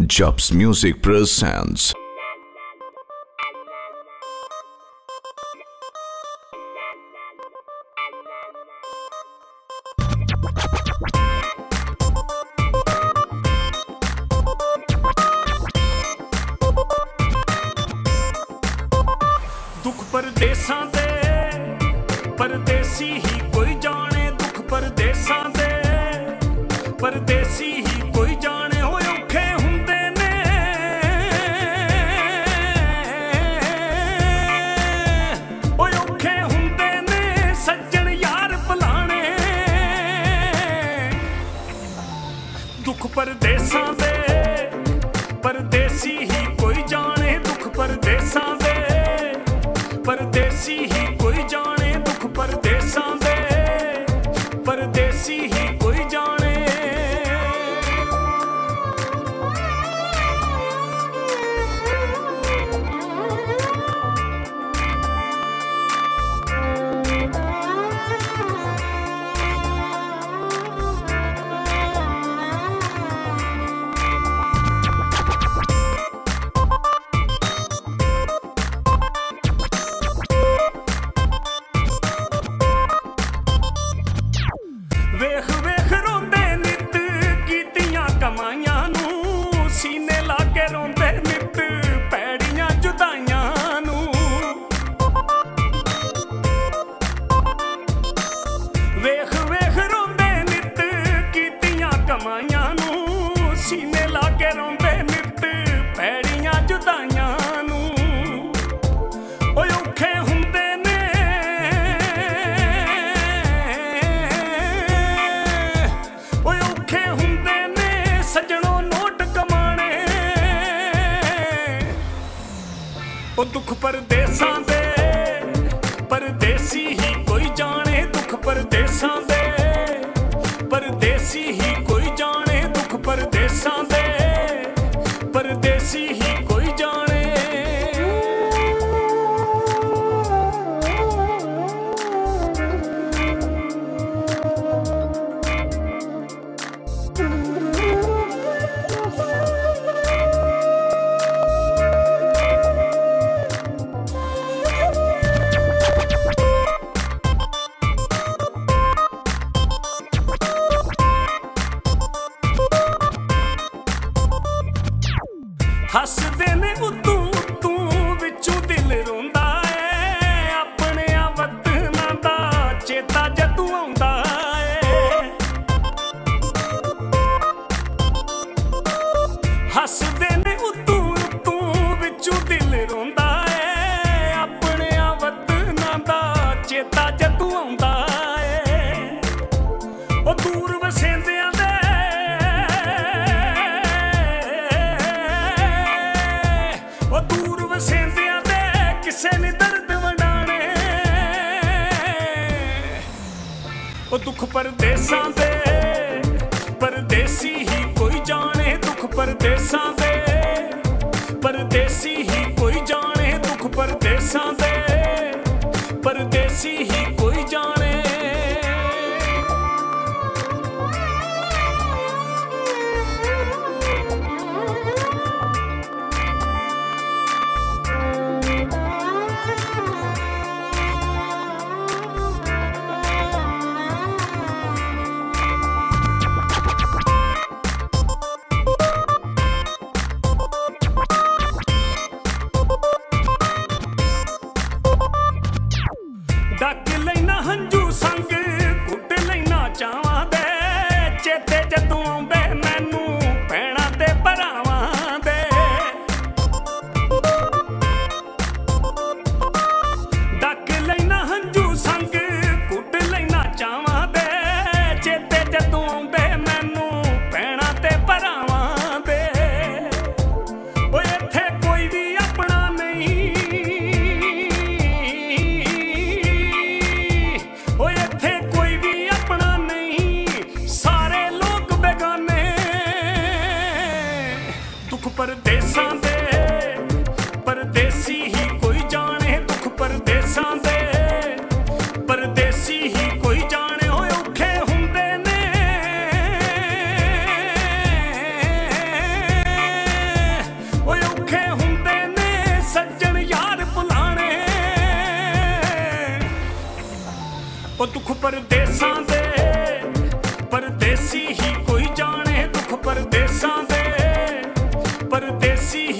Jobs Music presents दुख परदेसां दे परदेसी ही कोई जाने। दुख परदेसां दे परदेसी ही कोई जाने। होए औखे हुंदे ने होए औखे हुंदे ने सज्जन यार भुलाने। दुख परदेसां दे परदेसी ही कोई जाने। दुख परदेसां दे परदेसी ही कोई जाने। दुख परदेसां दे परदेसी ही कोई जाने। वेख वेख रोंदे नित कीतियां कमाइयां नूं। सीने ला के रोंदे नित पैड़ियां जुदाइयां नूं। वेख वेख रोंदे नित कीतियां कमाइयां नूं। सीने ला के रोंदे नित पैड़ियां जुदाइयां नूं। ओए औखे हुंदे ने ओए औखे हुंदे ने सजणों नोट कमाने। ओ दुख परदेसां दे परदेसी ही कोई जाने। दुख परदेसां दे परदेसी ही कोई जाने। दुख परदेसां दे परदेसी ही कोई जाने। हसदे ने उतू उतू विचों दिल रोंदा है। अपने वतनां दा चेता जदों आउंदा है। हसदे ने उतू उतू विचों दिल रोंदा है। अपने वतनां दा चेता जदों आउंदा है। ओ दूर वसेंदियां दे ओ दूर वसेंदियां दे किसे ने दर्द वंडाने। ओ दुख परदेसां दे परदेसी ही कोई जाने। दुख परदेसां दे परदेसी ही कोई जाने। दुख परदेसां दे परदेसी ही कोई जाने। डक लैना हंजू संग घुट लैना चावां दे। चेते जदों आउंदे मैनू भैणां ते भरावां दे। डक लैना हंजू संग घुट लैना चावां दे। चेते जदों आउंदे मैनू भैणां ते भरावां दे। ओए इत्थे कोई भी अपना नहीं। ओए इत्थे कोई भी अपना नहीं। सारे लोग बेगाने। दुख परदेसां दे परदेसी ही कोई जाने। दुख परदेसां दे परदेसी ही कोई जाने। होए औखे हुंदे ने ਉਹ ਦੁੱਖ ਪਰਦੇਸਾਂ ਦੇ, ਪਰਦੇਸੀ ਹੀ ਕੋਈ ਜਾਣੇ ਦੁੱਖ ਪਰਦੇਸਾਂ ਦੇ, ਪਰਦੇਸੀ